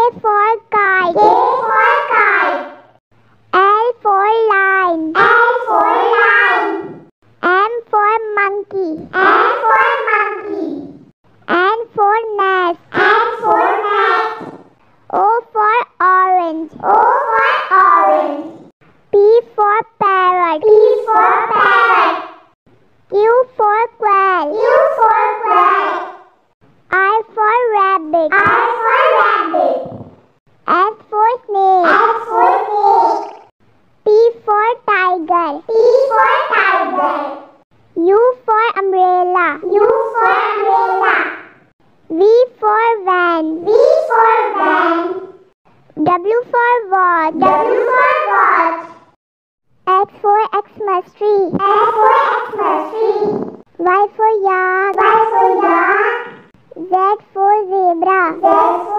for kite. K for kite. L for lion. L for lion. M for monkey. M for monkey. N for nest. N for nest. O for orange. O for orange. P for parrot. P for parrot. Q for quail. Q for quail. R for rabbit. R for rabbit. S for snake. S for snake. T for tiger. T for tiger. U for umbrella. U for umbrella. V for van. V for van. W for watch. W for watch. X for Xmas tree. X for Xmas tree. Y for yak. Y for yak. Z for zebra. Z for